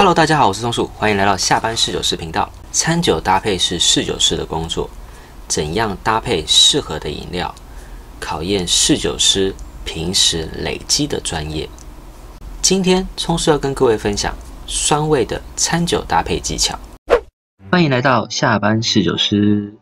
Hello， 大家好，我是松树，欢迎来到下班侍酒师频道。餐酒搭配是侍酒师的工作，怎样搭配适合的饮料，考验侍酒师平时累积的专业。今天松树要跟各位分享酸味的餐酒搭配技巧。欢迎来到下班侍酒师。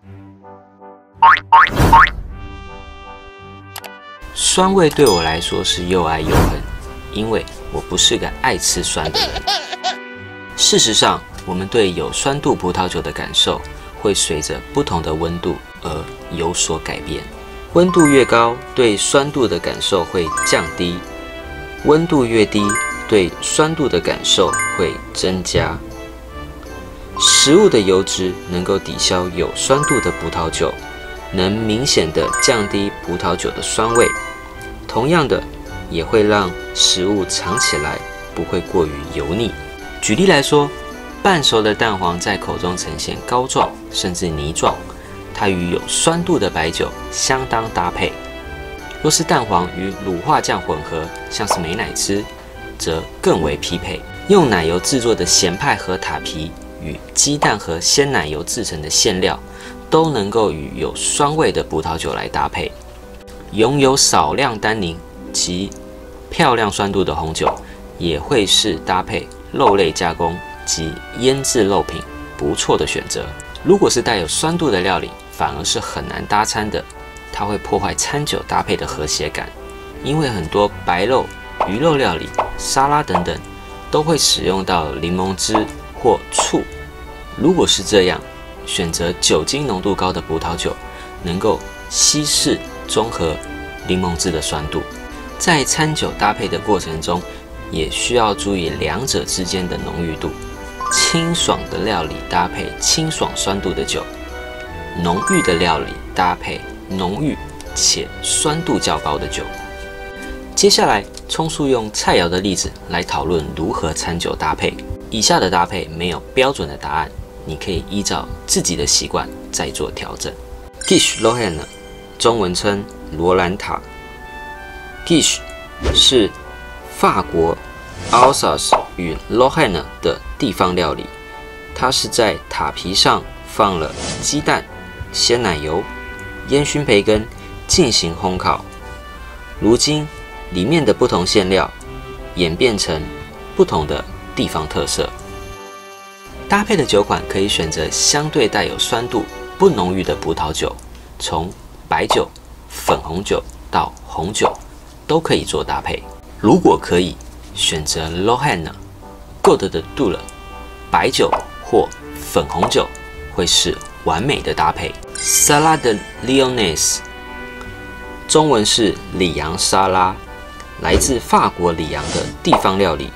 酸味对我来说是又爱又恨，因为我不是个爱吃酸的人。事实上，我们对有酸度葡萄酒的感受会随着不同的温度而有所改变。温度越高，对酸度的感受会降低；温度越低，对酸度的感受会增加。食物的油脂能够抵消有酸度的葡萄酒，能明显的降低葡萄酒的酸味。同样的，也会让食物尝起来不会过于油腻。举例来说，半熟的蛋黄在口中呈现膏状甚至泥状，它与有酸度的白酒相当搭配。若是蛋黄与乳化酱混合，像是美乃滋，则更为匹配。用奶油制作的咸派和塔皮与鸡蛋和鲜奶油制成的馅料，都能够与有酸味的葡萄酒来搭配。拥有少量单宁及漂亮酸度的红酒，也会是搭配肉类加工及腌制肉品不错的选择。如果是带有酸度的料理，反而是很难搭餐的，它会破坏餐酒搭配的和谐感。因为很多白肉、鱼肉料理、沙拉等等，都会使用到柠檬汁或醋。如果是这样，选择酒精浓度高的葡萄酒，能够稀释中和柠檬汁的酸度。在餐酒搭配的过程中，也需要注意两者之间的浓郁度。清爽的料理搭配清爽酸度的酒，浓郁的料理搭配浓郁且酸度较高的酒。接下来，松树用菜肴的例子来讨论如何餐酒搭配。以下的搭配没有标准的答案，你可以依照自己的习惯再做调整。Quiche Lorraine， 中文称罗兰塔。Quiche 是法国 Alsace 与 Lorraine 的地方料理，它是在塔皮上放了鸡蛋、鲜奶油、烟熏培根进行烘烤。如今，里面的不同馅料演变成不同的地方特色。搭配的酒款可以选择相对带有酸度不浓郁的葡萄酒，从白酒、粉红酒到红酒都可以做搭配。如果可以，选择 Lorraine、Côte de Toul 白酒或粉红酒会是完美的搭配。Salade Lyonnaise， 中文是里昂沙拉，来自法国里昂的地方料理。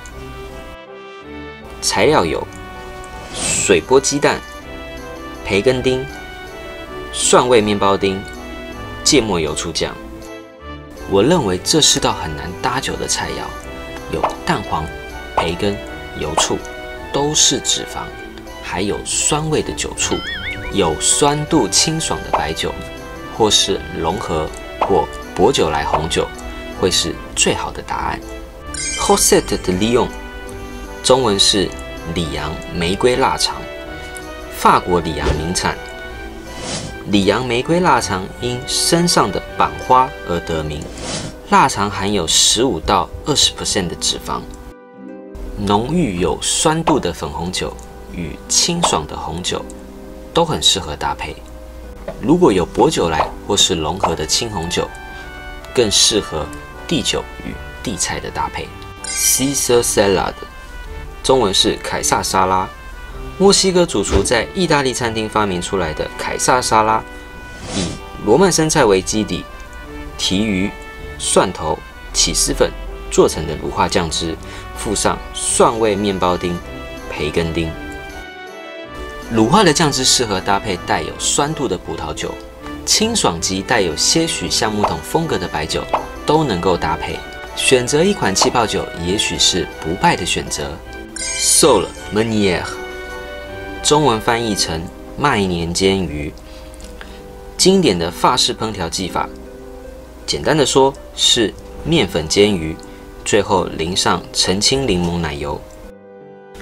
材料有水波鸡蛋、培根丁、蒜味面包丁、芥末油醋酱。我认为这是道很难搭酒的菜肴，有蛋黄、培根、油醋，都是脂肪，还有酸味的酒醋，有酸度清爽的白酒，或是融合或薄酒来红酒，会是最好的答案。Rosette de Lyon， 中文是里昂玫瑰腊肠，法国里昂名产。里昂玫瑰腊肠因身上的板花而得名。腊肠含有15到20% 的脂肪。浓郁有酸度的粉红酒与清爽的红酒都很适合搭配。如果有薄酒来或是融合的青红酒，更适合地酒与地菜的搭配。Caesar Salad， 中文是凯撒沙拉。墨西哥主厨在意大利餐厅发明出来的凯撒沙拉，以罗曼生菜为基底，提鱼、蒜头、起司粉做成的乳化酱汁，附上蒜味面包丁、培根丁。乳化的酱汁适合搭配带有酸度的葡萄酒，清爽及带有些许橡木桶风格的白酒都能够搭配。选择一款气泡酒，也许是不败的选择。Sole Meunière，中文翻译成麦年煎鱼，经典的法式烹调技法。简单的说，是面粉煎鱼，最后淋上澄清柠檬奶油。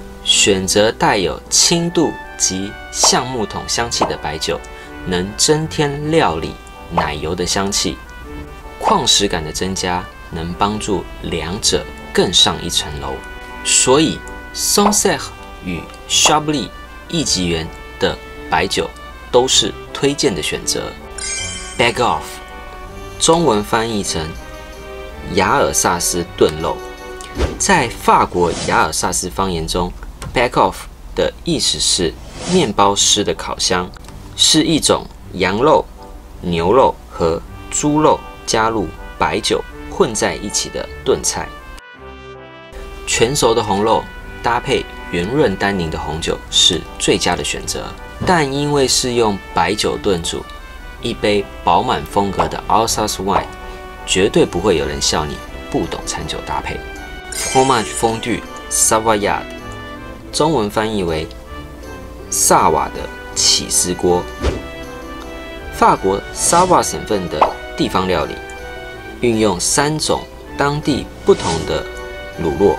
选择带有轻度及橡木桶香气的白酒，能增添料理奶油的香气，矿石感的增加能帮助两者更上一层楼。所以 Sancerre 与 Chablis 一级园的白酒都是推荐的选择。Bag off， 中文翻译成雅尔萨斯炖肉。在法国雅尔萨斯方言中 ，bag off 的意思是面包师的烤箱，是一种羊肉、牛肉和猪肉加入白酒混在一起的炖菜。全熟的红肉搭配圆润单宁的红酒是最佳的选择，但因为是用白酒炖煮，一杯饱满风格的 Alsace wine， 绝对不会有人笑你不懂餐酒搭配。Fromage fondu Savoyard， 中文翻译为萨瓦的起司锅。法国萨瓦省份的地方料理，运用3种当地不同的乳酪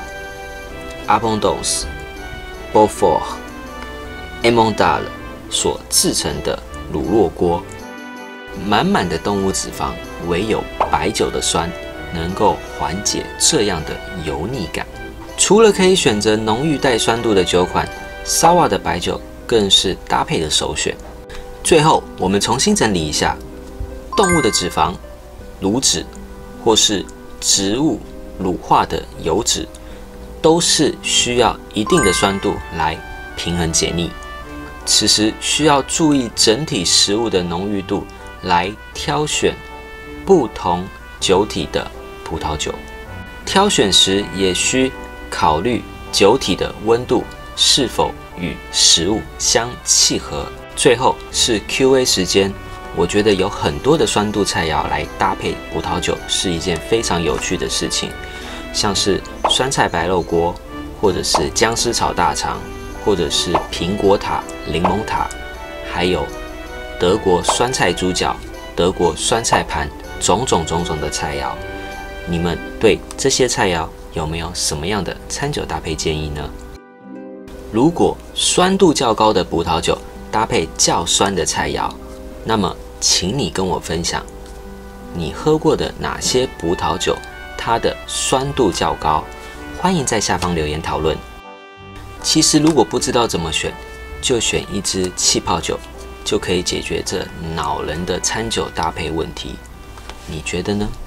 Abondance、Beaufort、Emmental 所制成的乳酪锅，满满的动物脂肪，唯有白酒的酸能够缓解这样的油腻感。除了可以选择浓郁带酸度的酒款，萨瓦的白酒更是搭配的首选。最后，我们重新整理一下，动物的脂肪、乳脂或是植物乳化的油脂，都是需要一定的酸度来平衡解腻。此时需要注意整体食物的浓郁度，来挑选不同酒体的葡萄酒。挑选时也需考虑酒体的温度是否与食物相契合。最后是 Q&A 时间，我觉得有很多的酸度菜肴来搭配葡萄酒是一件非常有趣的事情，像是酸菜白肉锅，或者是姜丝炒大肠，或者是苹果塔、柠檬塔，还有德国酸菜猪脚、德国酸菜盘，种种的菜肴。你们对这些菜肴有没有什么样的餐酒搭配建议呢？如果酸度较高的葡萄酒搭配较酸的菜肴，那么请你跟我分享你喝过的哪些葡萄酒它的酸度较高，欢迎在下方留言讨论。其实如果不知道怎么选，就选一支气泡酒，就可以解决这恼人的餐酒搭配问题，你觉得呢？